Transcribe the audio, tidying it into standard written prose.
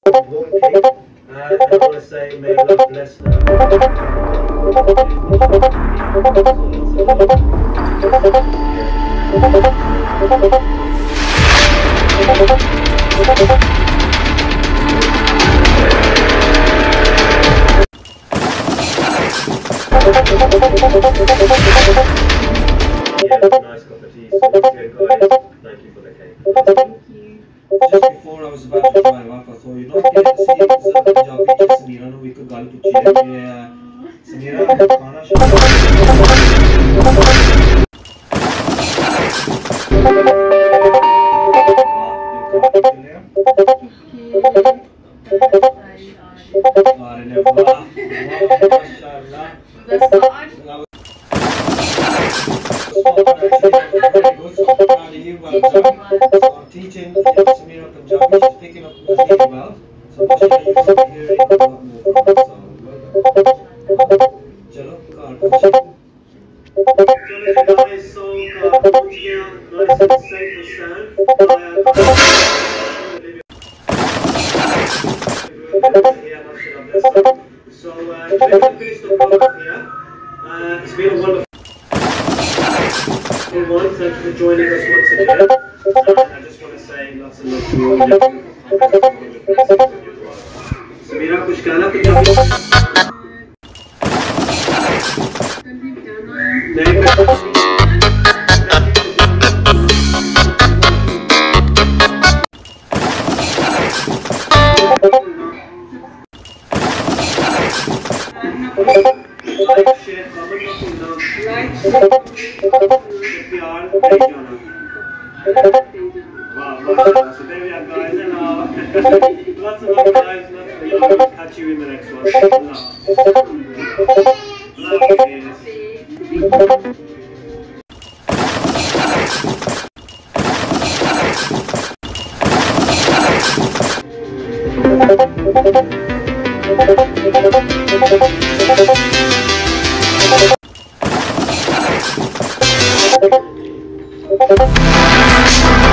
I want to say, may Allah bless her. Yeah, nice cup of tea. So that's good, guys. Thank you for the cake. Thank you. Just before I was about to drive off, I thought, you know, get to see Punjabi to Samira no एक गल पूछी है कि Samira खाना शाना teaching Samira Punjabi, she's picking up really well. So I'm sure you're going to be hearing a lot more from her. Chalo, car Chalo guys, so nice and safe and sound. So we're going to finish the vlog here. It's been a wonderful one. Thank you for joining us once again. I just want to say lots of love to all of you. Samira, kuch कहना पंजाबी? नहीं like, share, comment, प्यार दे जाना। Wow, so there we are, guys, and lots of love, guys, lots of love. Catch you in the next one. Love.